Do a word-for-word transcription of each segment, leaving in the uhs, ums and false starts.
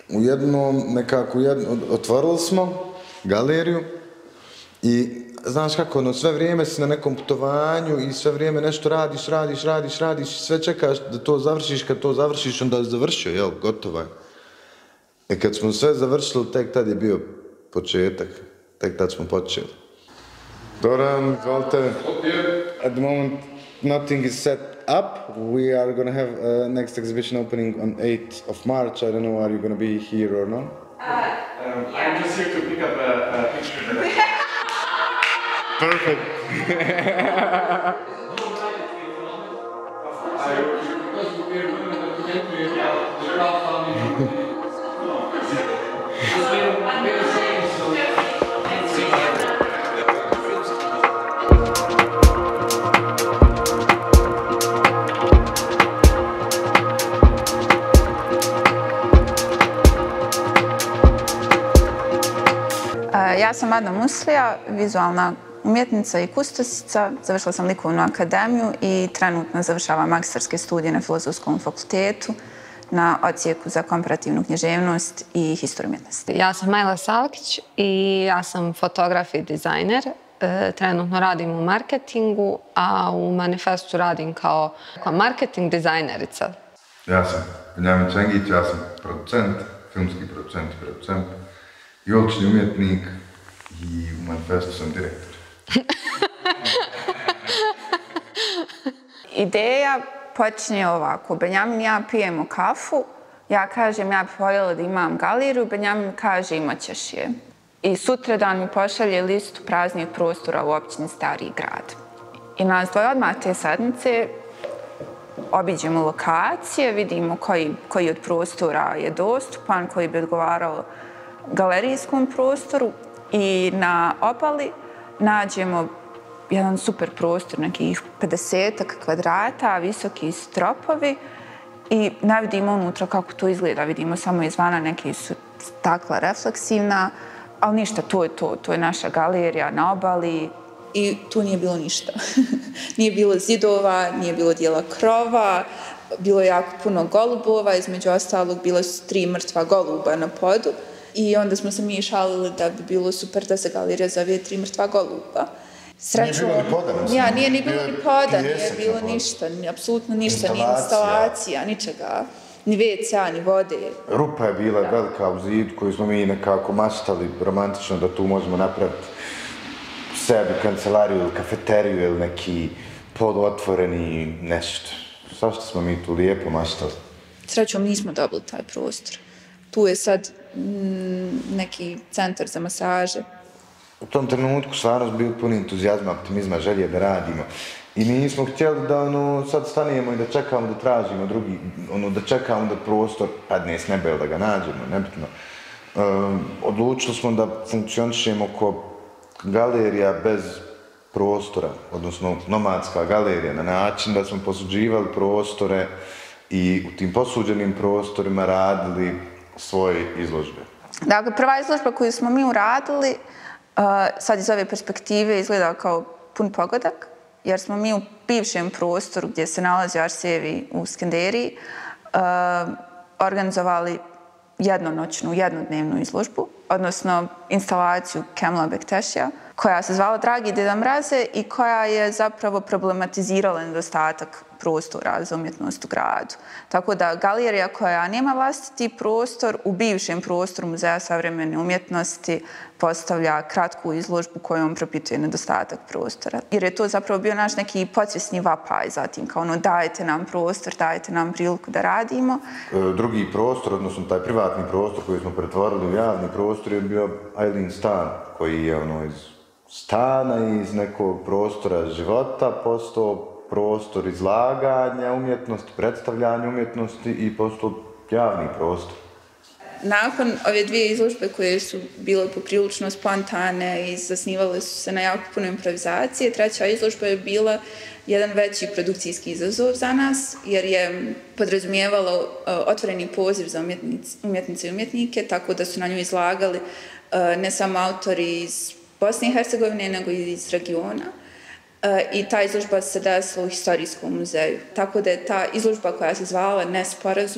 u jednom, nekako, otvorili smo galeriju i znaš kako, ono, sve vrijeme si na nekom putovanju i sve vrijeme nešto radiš, radiš, radiš, radiš i sve čekaš da to završiš, kad to završiš, onda je završio, jel, gotovo je. I kad smo sve završili, tek tad je bio početak, tek tad smo počeli. Doran, izvolite. At the moment, nothing is set up. We are going to have a next exhibition opening on eighth of March. I don't know, are you going to be here or not? Uh, um, yeah. I'm just here to pick up a, a picture that I... Perfect. Ja sam Adna Muslija, vizualna umjetnica i kustosica. Završila sam likovnu akademiju i trenutno završavam magistarske studije na Filozofskom fakultetu na odsjeku za komparativnu književnost i historiju umjetnosti. Ja sam Salkić i ja sam fotograf i dizajner. Trenutno radim u marketingu, a u Manifestu radim kao marketing dizajnerica. Ja sam Čengić, ja sam producent, filmski producent i producent i ulični umjetnik i u Manifestu sam direktor. Ideja počinje ovako. Benjamin i ja pijemo kafu. Ja kažem, ja bih voljela da imam galeriju. Benjamin kaže, imat ćeš je. I sutradan mi pošalje listu praznih prostora u općini Stari grad. I nas dvoje odmah te sedmice obiđemo lokacije, vidimo koji, koji od prostora je dostupan, koji bi odgovarao galerijskom prostoru i na obali nađemo jedan super prostor, nekih pedesetak kvadrata, visoki stropovi i ne vidimo unutra kako to izgleda, vidimo samo izvana, neke su stakla refleksivna, ali ništa, to je to, to je naša galerija na obali i tu nije bilo ništa. Nije bilo zidova, nije bilo dijela krova, bilo je jako puno golubova, između ostalog bila su tri mrtva goluba na podu. I onda smo se mi šalili da bi bilo super da se galerija zove tri mrtva goluba. Sreću, nije bilo ni podan. Ja, nije ni bilo ni podan, nije bilo ništa, apsolutno ništa, ni instalacija, ničega, ni ve ce a, ni vode. Rupa je bila velika u zidu koju smo mi nekako maštali romantično da tu možemo napraviti sebi kancelariju ili kafeteriju ili neki poluotvoreni nešto. Svašta smo mi tu lijepo maštali. Srećom nismo dobili taj prostor. Tu je sad neki centar za masaže. U tom trenutku stvarno smo bili puni entuzijazma, optimizma, želje da radimo. I nismo htjeli da ono, sad stanemo i da čekamo da tražimo drugi, ono, da čekamo da prostor padne s neba ili da ga nađemo, nebitno. Um, odlučili smo da funkcionišemo ko galerija bez prostora, odnosno nomadska galerija, na način da smo posuđivali prostore i u tim posuđenim prostorima radili svoje izložbe. Dakle, prva izložba koju smo mi uradili, uh, sad iz ove perspektive izgleda kao pun pogodak, jer smo mi u bivšem prostoru gdje se nalazi arsevi u Skenderiji uh, organizovali jednonoćnu, jednodnevnu izložbu, odnosno instalaciju Kemla Bektešija, koja se zvala Dragi Deda Mraze i koja je zapravo problematizirala nedostatak prostora za umjetnost u gradu. Tako da galerija koja nema vlastiti prostor u bivšem prostoru Muzeja savremene umjetnosti postavlja kratku izložbu kojom propituje nedostatak prostora. Jer je to zapravo bio naš neki podsvjesni vapaj zatim, kao ono dajte nam prostor, dajte nam priliku da radimo. Drugi prostor, odnosno taj privatni prostor koji smo pretvorili u javni prostor je bio Ajlin stan, koji je ono iz stana i iz nekog prostora života postao prostor izlaganja umjetnosti, predstavljanja umjetnosti i postao javni prostor. Nakon ove dvije izložbe koje su bile poprilično spontane i zasnivale su se na jako puno improvizacije, treća izložba je bila jedan veći produkcijski izazov za nas, jer je podrazumijevalo uh, otvoreni poziv za umjetnice i umjetnike, tako da su na nju izlagali uh, ne samo autori iz Bosne i Hercegovine, nego i iz regiona. Uh, I ta izložba se desila u Historijskom muzeju. Tako da je ta izložba koja se zvala Nesporazum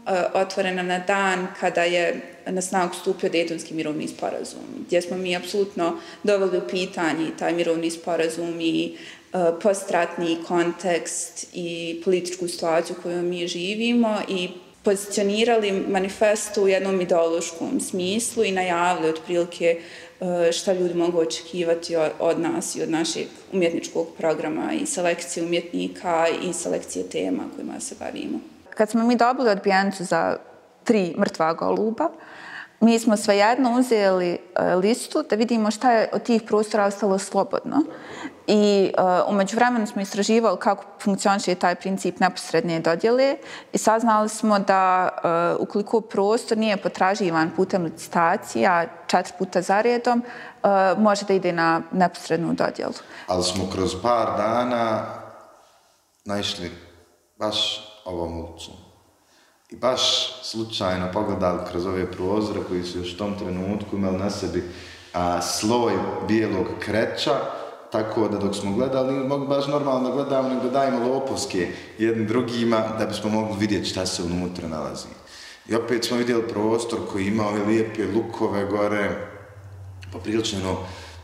otvorena na dan kada je na snagu stupio Dejtonski mirovni sporazum, gdje smo mi apsolutno doveli u pitanje taj mirovni sporazum i postratni kontekst i političku situaciju u kojoj mi živimo i pozicionirali manifesto u jednom ideološkom smislu i najavili otprilike šta ljudi mogu očekivati od nas i od našeg umjetničkog programa i selekcije umjetnika i selekcije tema kojima se bavimo. Kad smo mi dobili odbijenicu za tri mrtva goluba, mi smo svejedno uzeli listu da vidimo šta je od tih prostora ostalo slobodno. I uh, umeđu vremenu smo istraživali kako funkcioniše taj princip neposredne dodjele i saznali smo da uh, ukoliko prostor nije potraživan putem licitacija četiri puta za redom, uh, može da ide na neposrednu dodjelu. Ali smo kroz par dana naišli baš ovom ulicom. I baš slučajno pogledali kroz ove prozore koji su još u tom trenutku imali na sebi a, sloj bijelog kreća, tako da dok smo gledali, mogli baš normalno da gledamo, nego da dajemo lopovske jednim drugima da bismo mogli vidjeti šta se unutra nalazi. I opet smo vidjeli prostor koji ima ove lijepe lukove gore, poprilično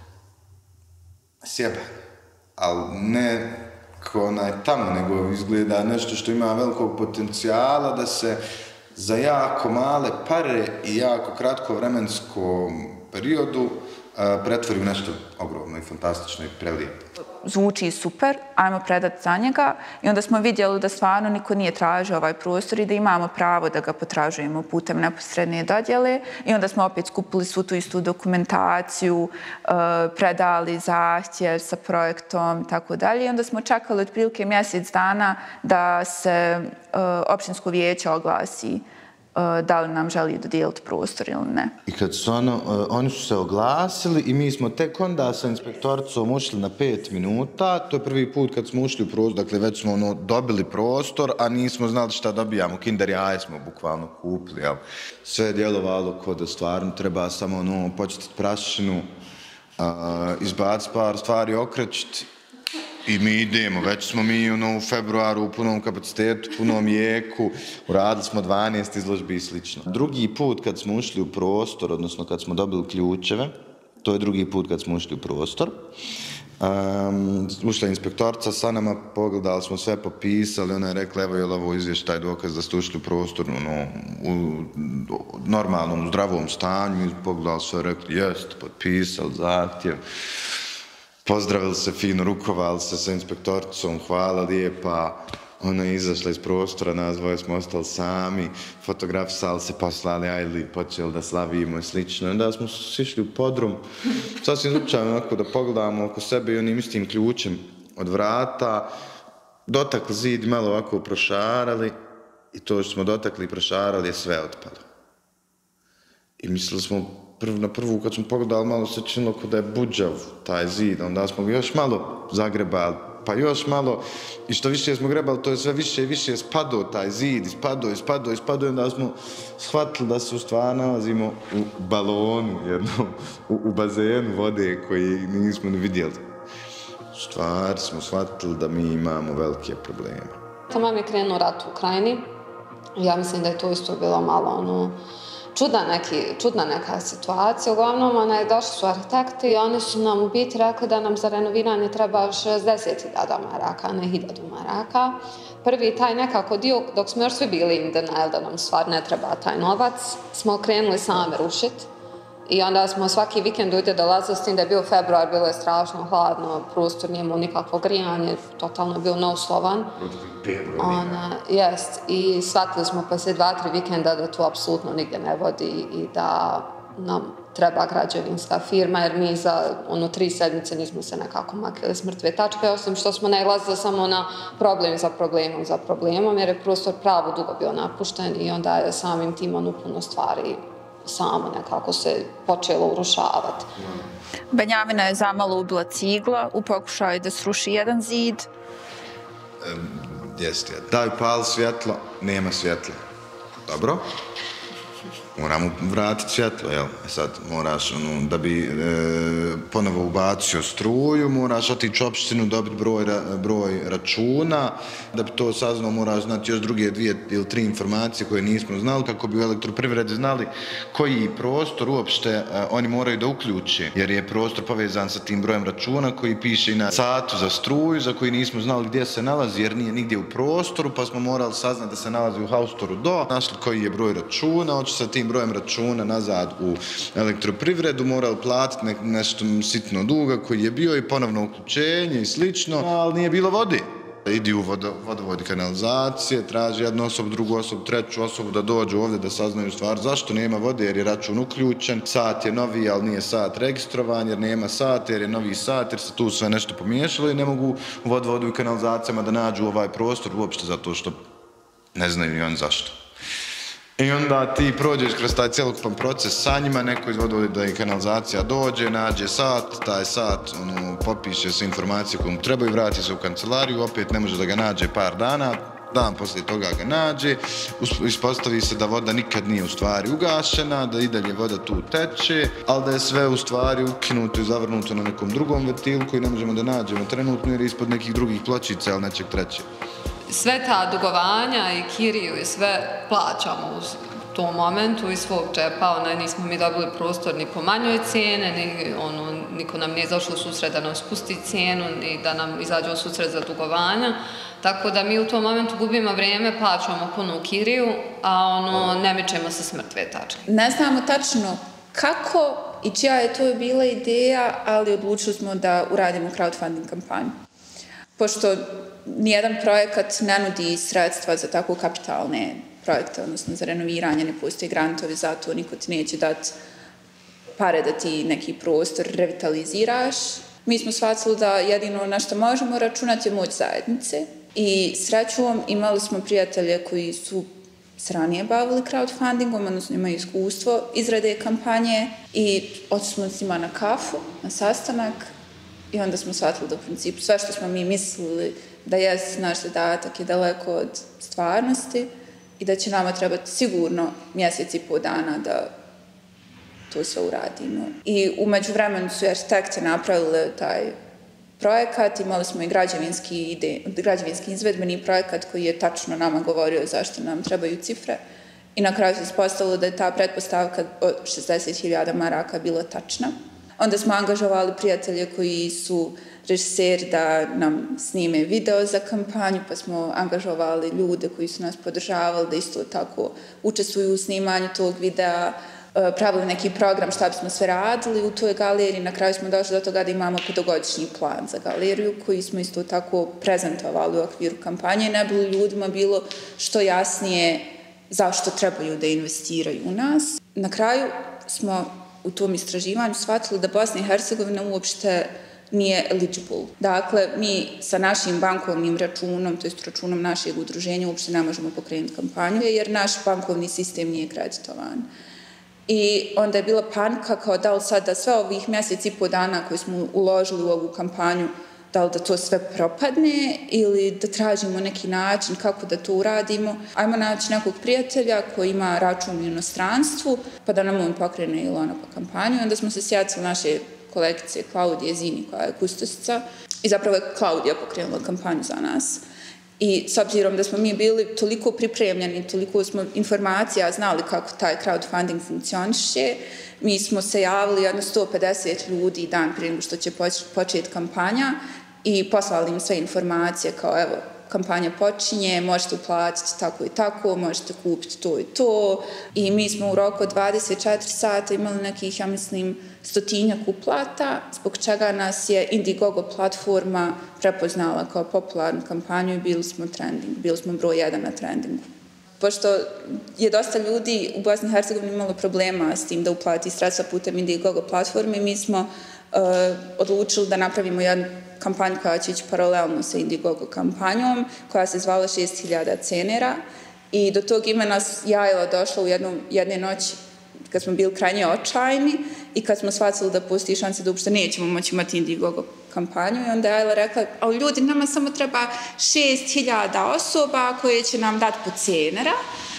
sjeban, ali ne ko onaj tamo, nego izgleda nešto što ima velikog potencijala da se za jako male pare i jako kratko vremenskom periodu pretvori u nešto ogromno i fantastično i prelijepo. Zvuči super, ajmo predati za njega i onda smo vidjeli da stvarno niko nije tražio ovaj prostor i da imamo pravo da ga potražujemo putem neposredne dodjele i onda smo opet skupili svu tu istu dokumentaciju, predali zahtjev sa projektom i tako dalje i onda smo čekali otprilike mjesec dana da se općinsko vijeće oglasi da li nam želi dodijeliti prostor ili ne. I kad su ono, oni su se oglasili i mi smo tek onda sa inspektoricom ušli na pet minuta, to je prvi put kad smo ušli u prostor, dakle već smo ono, dobili prostor, a nismo znali šta dobijamo, kinder jaje smo bukvalno kupili, jel? Sve je djelovalo kod da stvarno treba samo ono, početi prašinu, izbaciti par stvari, okrećiti. I mi idemo, već smo mi ono, u februaru u punom kapacitetu, punom jeku, uradili smo dvanaest izložbi i slično. Drugi put kad smo ušli u prostor, odnosno kad smo dobili ključeve, to je drugi put kad smo ušli u prostor, um, ušla inspektorica sa nama, pogledali smo sve, popisali, ona je rekla, evo je li ovo izvještaj dokaz da ste ušli u prostor ono, u normalnom, zdravom stanju, pogledali sve, rekli, jest, potpisali zahtjev. Pozdravili se fino, rukovali se sa inspektoricom, hvala lijepa. Ona je izašla iz prostora, nas dvoje smo ostali sami, fotografisali se, poslali Ajli, počeli da slavimo i slično. Onda smo sišli u podrum, sasvim slučajno onako da pogledamo oko sebe i onim istim ključem od vrata, dotakli zid, malo ovako prošarali i to što smo dotakli i prošarali je sve otpalo. I mislili smo, Prv, na prvu kad smo pogledali, malo se činilo kao da je buđav taj zid, onda smo ga još malo zagrebali, pa još malo, i što više smo grebali, to je sve više i više spadao taj zid, ispadao, ispadao, ispadao, i onda smo shvatili da se u stvari nalazimo u balonu jednom, u, u bazenu vode koji nismo ni vidjeli. U stvari smo shvatili da mi imamo velike probleme. Tamo je krenuo rat u Ukrajini, ja mislim da je to isto bilo malo ono, Čudna, neki, čudna neka situacija. Uglavnom, onaj, došli su arhitekti i oni su nam u biti rekli da nam za renoviranje treba šezdeset hiljada maraka, ne hiljadu maraka. Prvi taj nekako dio, dok smo još svi bili in denial da nam stvar ne treba taj novac, smo krenuli sami rušiti. I onda smo svaki vikend ujde dolazili, s tim da je bio februar, bilo je strašno hladno, prostor nije imao nikakvo grijanje, totalno je bio neuslovan. Ona, jest, i shvatili smo poslije dva, tri vikenda da to apsolutno nigdje ne vodi i da nam treba građevinska firma, jer mi za ono tri sedmice nismo se nekako makili s mrtve tačke, osim što smo nailazili samo na problem za problemom za problemom, jer je prostor pravo dugo bio napušten i onda je samim tim ono puno stvari samo nekako se počelo urušavati. Benjamina je zamalo ubila cigla u pokušaju da sruši jedan zid. Um, jeste, daj pali svjetlo, nema svjetla. Dobro. Moramo vratiti svjetlo, jel? Sad moraš, ono, da bi e, ponovo ubacio struju, moraš otići u opštinu, dobiti broj, broj računa, da bi to saznao moraš znati još druge dvije ili tri informacije koje nismo znali, kako bi u elektroprivredi znali koji prostor uopšte e, oni moraju da uključe, jer je prostor povezan sa tim brojem računa koji piše i na satu za struju, za koji nismo znali gdje se nalazi, jer nije nigdje u prostoru, pa smo morali saznati da se nalazi u haustoru do, našli koji je broj računa, hoće sa tim brojem računa nazad u elektroprivredu, morali platiti ne, nešto sitno duga koji je bio i ponovno uključenje i slično, ali nije bilo vode. Idi u vodo, vodovod i kanalizacije, traži jednu osobu, drugu osobu, treću osobu da dođu ovdje da saznaju stvar zašto nema vode, jer je račun uključen, sat je novi, ali nije sat registrovan, jer nema sat, jer je novi sat, jer se tu sve nešto pomiješalo i ne mogu u vodovodu i kanalizacijama da nađu ovaj prostor uopšte zato što ne znaju ni on zašto. I onda ti prođeš kroz taj cjelokupan proces sa njima, neko iz vodovoda i kanalizacija dođe, nađe sat, taj sat ono, popiše sve informacije koje mu trebaju, vrati se u kancelariju, opet ne može da ga nađe par dana, dan poslije toga ga nađe, ispostavi se da voda nikad nije u stvari ugašena, da i dalje voda tu teče, ali da je sve u stvari ukinuto i zavrnuto na nekom drugom ventilu koji ne možemo da nađemo trenutno jer je ispod nekih drugih pločica ili nečeg trećeg. Sve ta dugovanja i kiriju i sve plaćamo u tom momentu iz svog džepa, onaj, nismo mi dobili prostor ni po manjoj cijene, ni, ono, niko nam nije zašao u susret da nam spusti cijenu, ni da nam izađe u susret za dugovanja, tako da mi u tom momentu gubimo vrijeme, plaćamo punu kiriju, a ono, ne mičemo se s mrtve tačke. Ne znamo tačno kako i čija je to bila ideja, ali odlučili smo da uradimo crowdfunding kampanju. Pošto nijedan projekat ne nudi sredstva za tako kapitalne projekte, odnosno za renoviranje, ne postoji grantovi za to, niko ti neće dati pare da ti neki prostor revitaliziraš. Mi smo shvatili da jedino na što možemo računati je moć zajednice i srećom imali smo prijatelje koji su se ranije bavili crowdfundingom, odnosno imaju iskustvo izrade kampanje i otišli smo s njima na kafu, na sastanak i onda smo shvatili da u principu sve što smo mi mislili da je naš zadatak je daleko od stvarnosti i da će nama trebati sigurno mjesec i pol dana da to sve uradimo. I u međuvremenu su arhitekti napravili taj projekat, imali smo i građevinski, ide, građevinski izvedbeni projekat koji je tačno nama govorio zašto nam trebaju cifre i na kraju se ispostavilo da je ta pretpostavka od šezdeset hiljada maraka bila tačna. Onda smo angažovali prijatelje koji su režiseri da nam snime video za kampanju, pa smo angažovali ljude koji su nas podržavali da isto tako učestvuju u snimanju tog videa, pravili neki program šta bismo sve radili u toj galeriji. Na kraju smo došli do toga da imamo petogodišnji plan za galeriju koji smo isto tako prezentovali u okviru kampanje. Ne bilo ljudima bilo što jasnije zašto trebaju da investiraju u nas. Na kraju smo u tom istraživanju shvatili da Bosna i Hercegovina uopšte nije eligible. Dakle, mi sa našim bankovnim računom, to jest računom našeg udruženja, uopšte ne možemo pokrenuti kampanju, jer naš bankovni sistem nije kreditovan. I onda je bila panika kao da li sad da sve ovih mjesec i po dana koje smo uložili u ovu kampanju, da li da to sve propadne ili da tražimo neki način kako da to uradimo. Ajmo naći nekog prijatelja koji ima račun u inostranstvu, pa da nam on pokrene ili ona pa kampanju. I onda smo se sjetili naše kolegice Klaudije Zini, koja je kustosica, i zapravo je Klaudija pokrenula kampanju za nas. I s obzirom da smo mi bili toliko pripremljeni, toliko smo informacija znali kako taj crowdfunding funkcioniše, mi smo se javili jedno sto pedeset ljudi dan prije nego što će početi kampanja i poslali im sve informacije kao evo, kampanja počinje, možete uplatiti tako i tako, možete kupiti to i to. I mi smo u roku od dvadeset četiri sata imali nekih, ja mislim, stotinjak uplata, zbog čega nas je Indiegogo platforma prepoznala kao popularnu kampanju i bili smo trending, bili smo broj jedan na trendingu. Pošto je dosta ljudi u Bosni i Hercegovini imalo problema s tim da uplati sredstva putem Indiegogo platforme, mi smo uh, odlučili da napravimo jednu kampanju koja će ići paralelno sa Indiegogo kampanjom, koja se zvala šest hiljada cenera. I do tog imena je Ajla došla u jednom, jedne noći kad smo bili krajnje očajni i kad smo shvatili da postoji šanse da uopšte nećemo moći imati Indiegogo kampanju. I onda je Ajla rekla, ali ljudi, nama samo treba šest hiljada osoba koje će nam dati po cenera,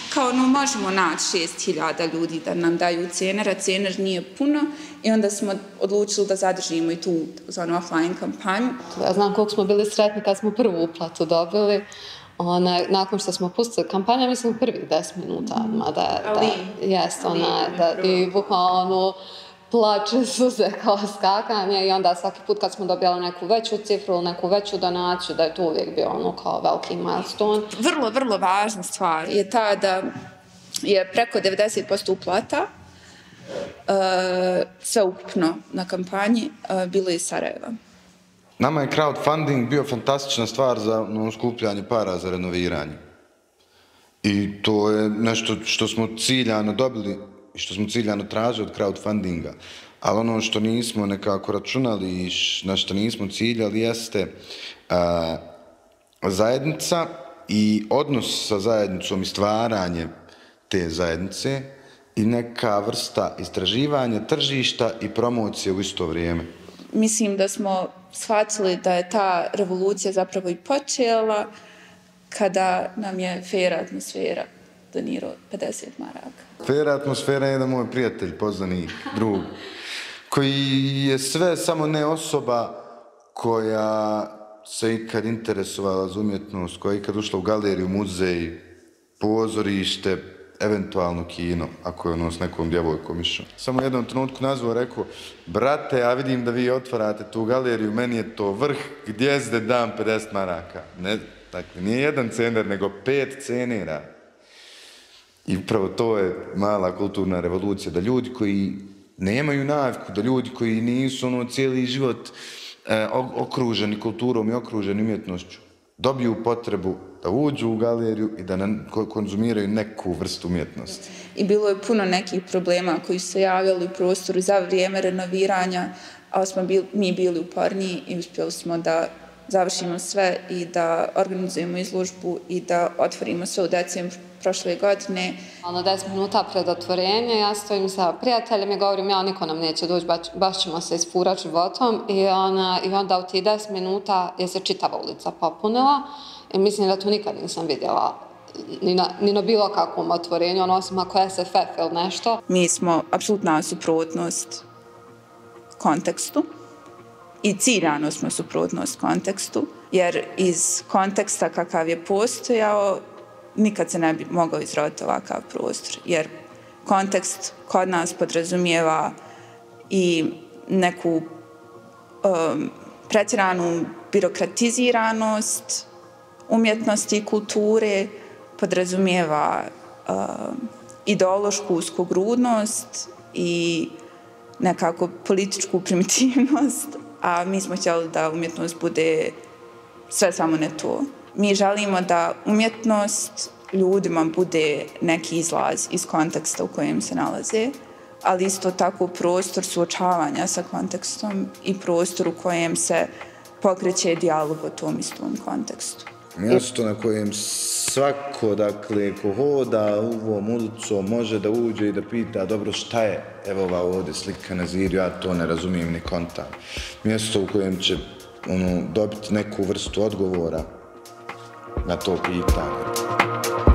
kao no možemo naći šest hiljada ljudi da nam daju cenera, cener nije puno i onda smo odlučili da zadržimo i tu za onu offline kampanju. Ja znam koliko smo bili sretni kad smo prvu uplatu dobili. Ona, nakon što smo pustili kampanju, mislim prvih deset minuta, ma da, da, jest, ona, da, i bukvalno plače suze kao skakanje i onda svaki put kad smo dobijali neku veću cifru, neku veću donaciju, da je to uvijek bio ono kao veliki milestone. Vrlo, vrlo važna stvar je ta da je preko devedeset posto uplata uh, sve ukupno na kampanji uh, bilo iz Sarajeva. Nama je crowdfunding bio fantastična stvar za no, skupljanje para za renoviranje. I to je nešto što smo ciljano dobili i što smo ciljano tražili od crowdfundinga. Ali ono što nismo nekako računali i na što nismo ciljali jeste a, zajednica i odnos sa zajednicom i stvaranje te zajednice i neka vrsta istraživanja tržišta i promocije u isto vrijeme. Mislim da smo shvatili da je ta revolucija zapravo i počela kada nam je fair atmosfera donirao pedeset maraka. Fair atmosfera je jedan moj prijatelj, poznanik, drug, koji je sve samo ne osoba koja se ikad interesovala za umjetnost, koja je ikad ušla u galeriju, muzej, pozorište, eventualno kino, ako je ono s nekom djevojkom išao. Samo u jednom trenutku nazvao, rekao, brate, ja vidim da vi otvarate tu galeriju, meni je to vrh, gdje zde dam pedeset maraka. Ne, dakle, nije jedan cener, nego pet cenera. I upravo to je mala kulturna revolucija, da ljudi koji nemaju naviku, da ljudi koji nisu ono cijeli život e, okruženi kulturom i okruženi umjetnošću, dobiju potrebu da uđu u galeriju i da konzumiraju neku vrstu umjetnosti. I bilo je puno nekih problema koji su se javljali u prostoru za vrijeme renoviranja, ali smo bili, mi bili uporniji i uspjeli smo da završimo sve i da organizujemo izložbu i da otvorimo sve u decembru prošle godine. Ono deset minuta pred otvorenje, ja stojim sa prijateljem i govorim, ja, niko nam neće doći, baš, baš ćemo se ispurati životom. I, ona, I onda u tih deset minuta je se čitava ulica popunila. I mislim da tu nikad nisam vidjela ni na, ni na bilo kakvom otvorenju, ono osim ako je S F F ili nešto. Mi smo apsolutna suprotnost kontekstu i ciljano smo suprotnost kontekstu, jer iz konteksta kakav je postojao, nikad se ne bi mogao izroditi ovakav prostor, jer kontekst kod nas podrazumijeva i neku um, pretjeranu birokratiziranost umjetnosti i kulture, podrazumijeva um, ideološku uskogrudnost i nekako političku primitivnost, a mi smo htjeli da umjetnost bude sve samo ne to. Mi želimo da umjetnost ljudima bude neki izlaz iz konteksta u kojem se nalaze, ali isto tako prostor suočavanja sa kontekstom i prostor u kojem se pokreće dijalog o tom istom kontekstu. Mjesto na kojem svako, dakle, ko hoda ovom ulicom može da uđe i da pita, dobro, šta je, evo ova ovdje slika na zidu, ja to ne razumijem ni kontam. Mjesto u kojem će ono, dobiti neku vrstu odgovora na to pitanje.